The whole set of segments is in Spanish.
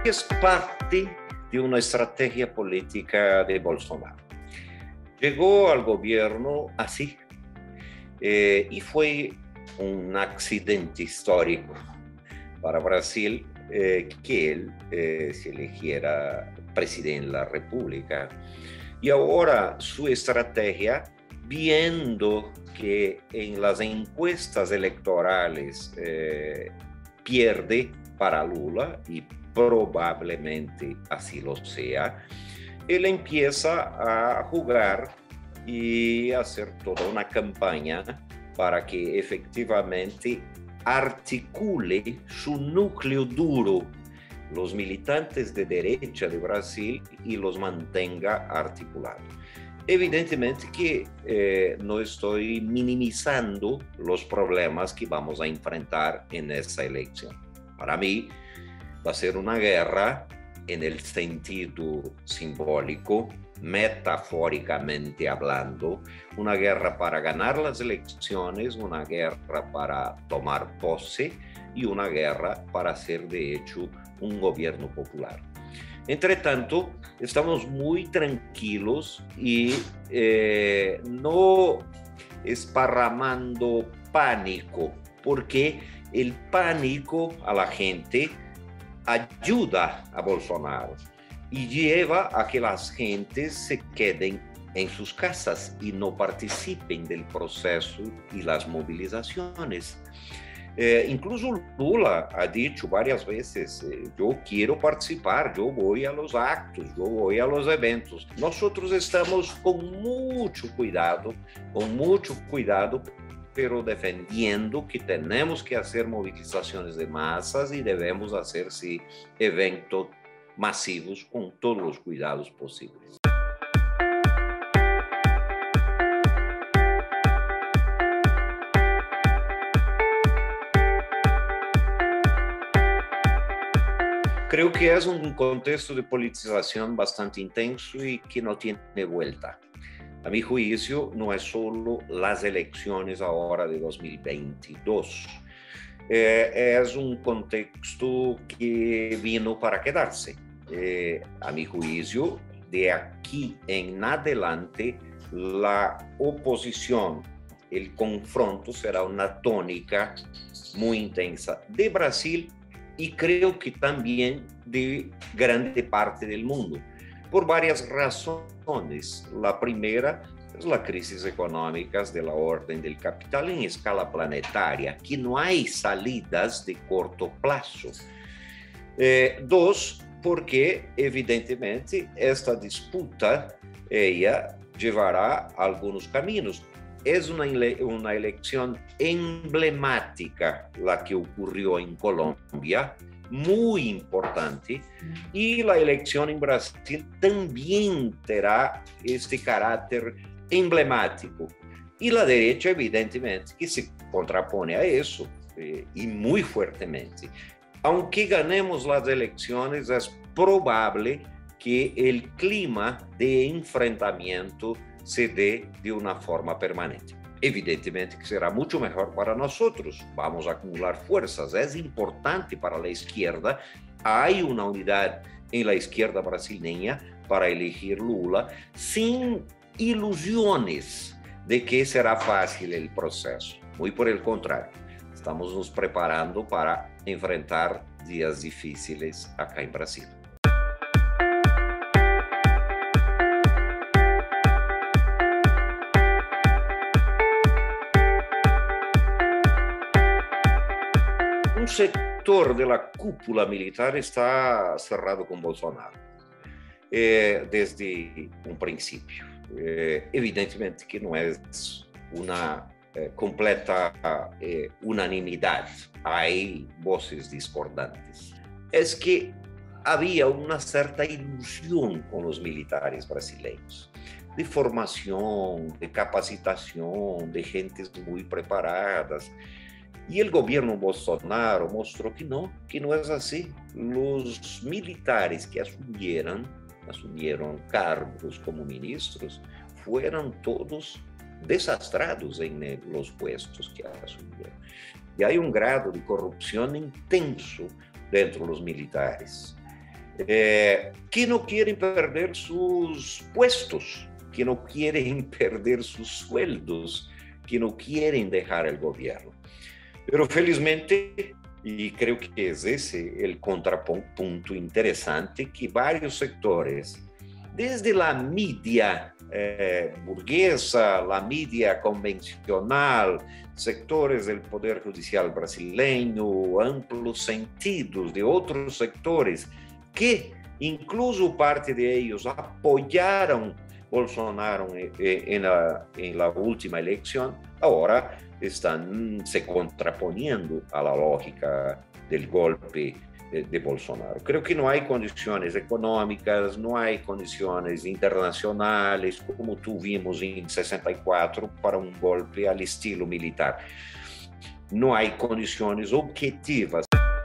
es parte de una estrategia política de Bolsonaro. Llegó al gobierno así y fue un accidente histórico para Brasil que él se eligiera presidente de la República. Y ahora su estrategia, viendo que en las encuestas electorales pierde para Lula, y probablemente así lo sea, él empieza a jugar y hacer toda una campaña para que efectivamente articule su núcleo duro, los militantes de derecha de Brasil, y los mantenga articulados. Evidentemente que no estoy minimizando los problemas que vamos a enfrentar en esta elección. Para mí va a ser una guerra en el sentido simbólico, metafóricamente hablando, una guerra para ganar las elecciones, una guerra para tomar pose y una guerra para hacer de hecho un gobierno popular. Entre tanto, estamos muy tranquilos y no esparramando pánico, porque el pánico a la gente ayuda a Bolsonaro y lleva a que las gentes se queden en sus casas y no participen del proceso y las movilizaciones. Incluso Lula ha dicho varias veces, yo quiero participar, yo voy a los actos, yo voy a los eventos. Nosotros estamos con mucho cuidado, pero defendiendo que tenemos que hacer movilizaciones de masas y debemos hacer sí, eventos masivos con todos los cuidados posibles. Creo que es un contexto de politización bastante intenso y que no tiene vuelta. A mi juicio, no es solo las elecciones ahora de 2022. Es un contexto que vino para quedarse. A mi juicio, de aquí en adelante, la oposición, el confronto será una tónica muy intensa de Brasil y creo que también de grande parte del mundo, por varias razones. La primera es la crisis económica de la orden del capital en escala planetaria, que no hay salidas de corto plazo. Dos, porque evidentemente esta disputa ella llevará a algunos caminos. Es una elección emblemática la que ocurrió en Colombia, muy importante, y la elección en Brasil también tendrá este carácter emblemático. Y la derecha, evidentemente, que se contrapone a eso, y muy fuertemente. Aunque ganemos las elecciones, es probable que el clima de enfrentamiento se dé de una forma permanente. Evidentemente que será mucho mejor para nosotros, vamos a acumular fuerzas, es importante para la izquierda, hay una unidad en la izquierda brasileña para elegir Lula, sin ilusiones de que será fácil el proceso, muy por el contrario, estamos nos preparando para enfrentar días difíciles acá en Brasil. Un sector de la cúpula militar está cerrado con Bolsonaro desde un principio. Evidentemente que no es una completa unanimidad, hay voces discordantes. Es que había una cierta ilusión con los militares brasileños, de formación, de capacitación, de gentes muy preparadas. Y el gobierno Bolsonaro mostró que no es así. Los militares que asumieron cargos como ministros fueron todos desastrados en los puestos que asumieron. Y hay un grado de corrupción intenso dentro de los militares. que no quieren perder sus puestos, que no quieren perder sus sueldos, que no quieren dejar el gobierno. Pero felizmente, y creo que es ese el contrapunto interesante, que varios sectores, desde la media burguesa, la media convencional, sectores del Poder Judicial brasileño, amplios sentidos de otros sectores, que incluso parte de ellos apoyaron Bolsonaro en la última elección, ahora están se contraponiendo a la lógica del golpe de Bolsonaro. Creo que no hay condiciones económicas, no hay condiciones internacionales, como tuvimos en 64 para un golpe al estilo militar. No hay condiciones objetivas.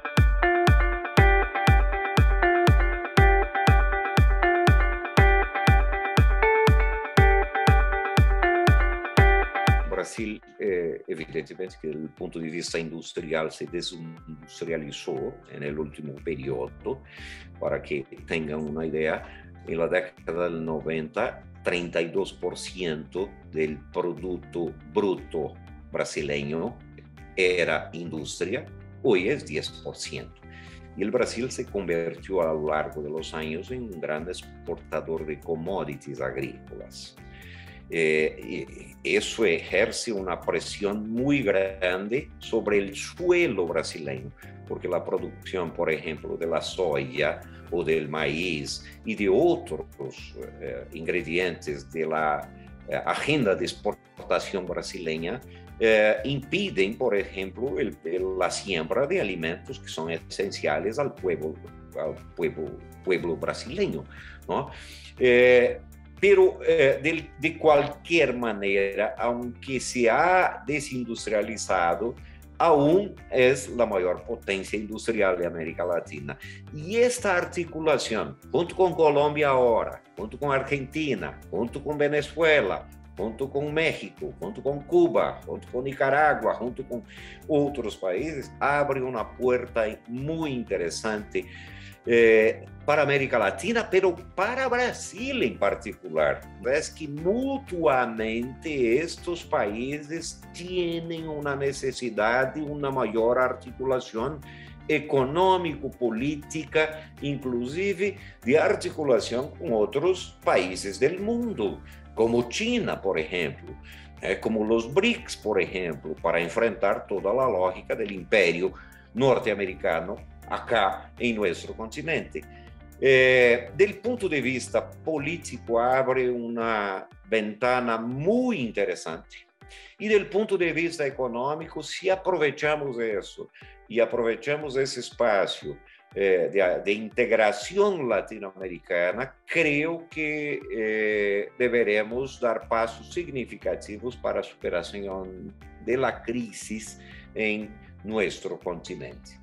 Brasil, evidentemente, que desde el punto de vista industrial se desindustrializó en el último periodo. Para que tengan una idea, en la década del 90, 32% del Producto Bruto brasileño era industria, hoy es 10%. Y el Brasil se convirtió a lo largo de los años en un gran exportador de commodities agrícolas. Eso ejerce una presión muy grande sobre el suelo brasileño, porque la producción, por ejemplo, de la soya o del maíz y de otros ingredientes de la agenda de exportación brasileña impiden, por ejemplo, la siembra de alimentos que son esenciales al pueblo brasileño, ¿no? Pero de cualquier manera, aunque se ha desindustrializado, aún es la mayor potencia industrial de América Latina. Y esta articulación, junto con Colombia ahora, junto con Argentina, junto con Venezuela, junto con México, junto con Cuba, junto con Nicaragua, junto con otros países, abre una puerta muy interesante para América Latina, pero para Brasil en particular. Es que mutuamente estos países tienen una necesidad de una mayor articulación económico-política, inclusive de articulación con otros países del mundo, como China, por ejemplo, como los BRICS, por ejemplo, para enfrentar toda la lógica del imperio norteamericano acá en nuestro continente. Del punto de vista político, abre una ventana muy interesante. Y del punto de vista económico, si aprovechamos eso y aprovechamos ese espacio de integración latinoamericana, creo que deberemos dar pasos significativos para la superación de la crisis en nuestro continente.